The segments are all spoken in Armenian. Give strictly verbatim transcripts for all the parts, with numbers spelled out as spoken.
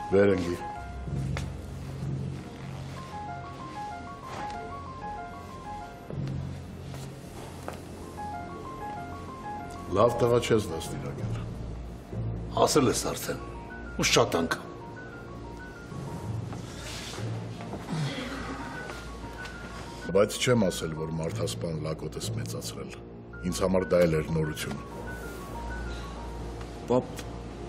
Վերենգի։ Լավ տղա չես դաստիարակել։ Ասել ես արդեն, ու շատ անգամ։ Բայց չեմ ասել, որ մարդասպան լակոտ ես մեծացրել։ Ինձ համար դա էլ էր նորություն։ Պապ,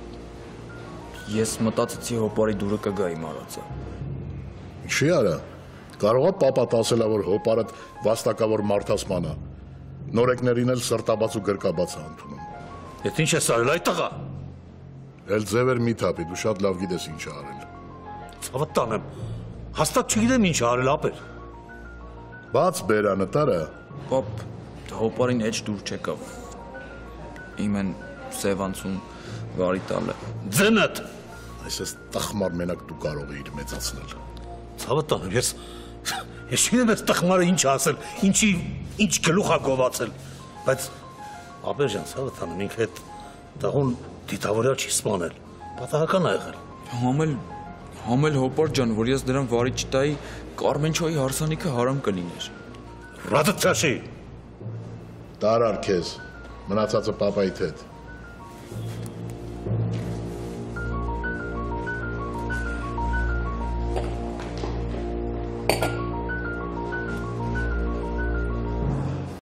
ես մտածեցի հոպարի դուրը կգա իմ արածը։ Ինչի արա, կարող է պապատ ասելա, որ հոպարդ վաստակավոր մարդասպան է։ Նորեկներին էլ սրտաբաց ու գրկաբաց է ընդունում։ Ետ ինչ ես արել այդ տղա։ Էլ ձևեր մի թափի, դու շատ լավ գիտես ինչ է արել։ Ցավդ տանեմ, հաստատ չգիտեմ ինչ արել ապեր։ Բաց բերանը տարա։ Պապ, հոպարին էջ դուր չեկավ։ Իմ են սևանցուն վարի տալը։ Ձենդ։ Այսպես տխմար մենակ դու կարող էիր մեծացնել։ Ցավդ տանեմ, ես ես չգիտեմ ես տխմարը ինչ ասել, ինչի ինչ գլուխ է գովացել, բայց ապեր ջան, ցավդ տանեմ, ինքը այդ տղուն դիտավորյալ չի սպանել, պատահական է եղել։ Համել, համել հոպար ջան, որ ես նրան վարի չտայի, Կարմենչոյի հարսանիքը հարամ կլիներ։ Ռադդ ճաշի։ Տարար քեզ, մնացածը պապայիդ հետ։